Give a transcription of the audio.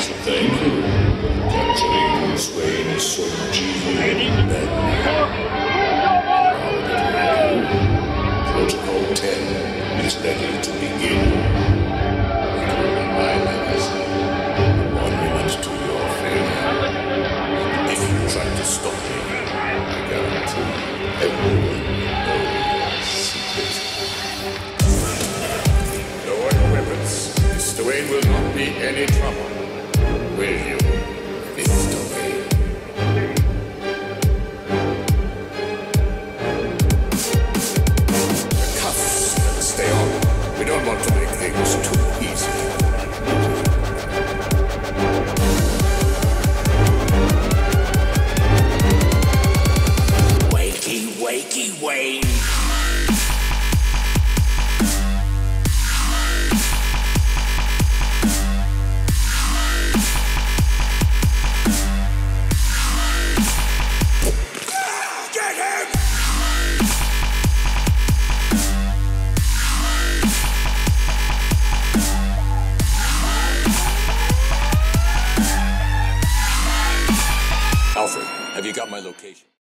Thank you. Capturing Bruce Wayne is so much easier than Protocol 10 is ready to begin. Including my legacy, a monument to your failure. If you try to stop me, I guarantee everyone will know your secret. Lower your weapons. Mr. Wayne will not be any trouble. Will you, Mr. Wayne? The cuffs better stay on. We don't want to make things too easy. Wakey, wakey, Wayne. Alfred, have you got my location?